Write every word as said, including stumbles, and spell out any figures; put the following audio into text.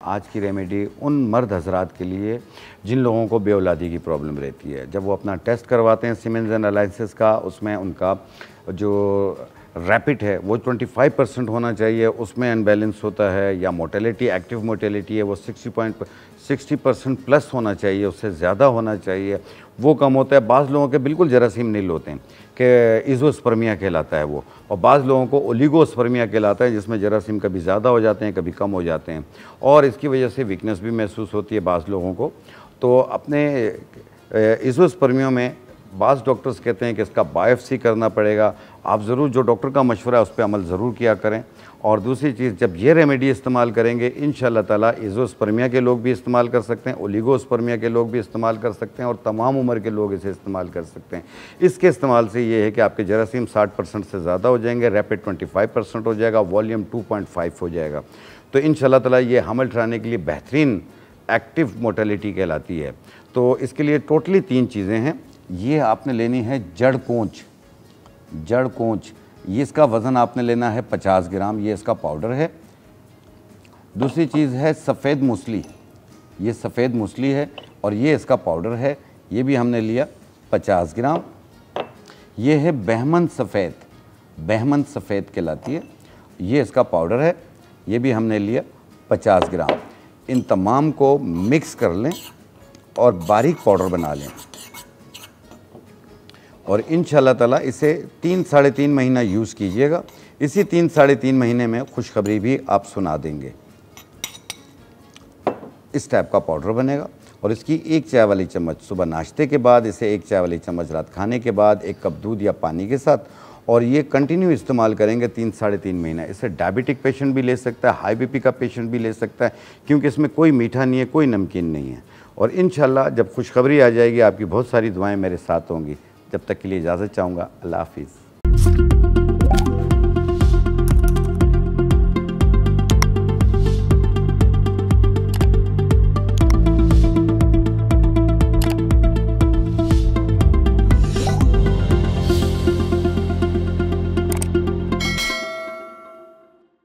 आज की रेमेडी उन मर्द हजरात के लिए जिन लोगों को बेऔलादी की प्रॉब्लम रहती है। जब वो अपना टेस्ट करवाते हैं सीमेंस एनालिसिस का, उसमें उनका जो रैपिड है वो पच्चीस परसेंट होना चाहिए, उसमें अनबैलेंस होता है, या मोटेलिटी एक्टिव मोटेलिटी है वो साठ पॉइंट साठ परसेंट प्लस होना चाहिए, उससे ज़्यादा होना चाहिए, वो कम होता है। बाज़ लोगों के बिल्कुल जरासीम नील होते हैं कि इज़ोस्पर्मिया कहलाता है वो, और बाज़ लोगों को ओलिगोस्पर्मिया कहलाता है जिसमें जरासीम कभी ज़्यादा हो जाते हैं कभी कम हो जाते हैं, और इसकी वजह से वीकनेस भी महसूस होती है बाज़ लोगों को। तो अपने इज़ोस्पर्मियों में बाज़ डॉक्टर्स कहते हैं कि इसका बायोप्सी करना पड़ेगा। आप ज़रूर जो डॉक्टर का मशवरा है उस पर अमल ज़रूर किया करें। और दूसरी चीज़, जब ये रेमेडी इस्तेमाल करेंगे इंशाअल्लाह ताला इज़ोस्पर्मिया के लोग भी इस्तेमाल कर सकते हैं, ओलिगोस्पर्मिया के लोग भी इस्तेमाल कर सकते हैं, और तमाम उम्र के लोग इसे इस्तेमाल कर सकते हैं। इसके इस्तेमाल से ये है कि आपके जरासीम साठ परसेंट से ज़्यादा हो जाएंगे, रैपिड पच्चीस परसेंट हो जाएगा, वॉल्यूम टू पॉइंट फाइव हो जाएगा। तो इंशाअल्लाह ताला ये हमल ठहराने के लिए बेहतरीन एक्टिव मोटेलिटी कहलाती है। तो इसके लिए टोटली तीन चीज़ें हैं। ये आपने लेनी है जड़ कोंच, जड़ कोंच, ये इसका वज़न आपने लेना है पचास ग्राम, ये इसका पाउडर है। दूसरी चीज़ है सफ़ेद मूसली, ये सफ़ेद मूसली है और ये इसका पाउडर है, ये भी हमने लिया पचास ग्राम। ये है बहमन सफ़ेद, बहमन सफ़ेद कहलाती है, ये इसका पाउडर है, ये भी हमने लिया पचास ग्राम। इन तमाम को मिक्स कर लें और बारीक पाउडर बना लें, और इंशाअल्लाह ताला इसे तीन साढ़े तीन महीना यूज़ कीजिएगा। इसी तीन साढ़े तीन महीने में खुशखबरी भी आप सुना देंगे। इस टाइप का पाउडर बनेगा, और इसकी एक चाय वाली चम्मच सुबह नाश्ते के बाद, इसे एक चाय वाली चम्मच रात खाने के बाद, एक कप दूध या पानी के साथ, और ये कंटिन्यू इस्तेमाल करेंगे तीन साढ़े तीन महीना। इससे डायबिटिक पेशेंट भी ले सकता है, हाई बीपी का पेशेंट भी ले सकता है, क्योंकि इसमें कोई मीठा नहीं है, कोई नमकीन नहीं है। और इंशाअल्लाह जब खुशखबरी आ जाएगी आपकी बहुत सारी दुआएं मेरे साथ होंगी। जब तक के लिए इजाज़त चाहूँगा। अल्लाह हाफिज़।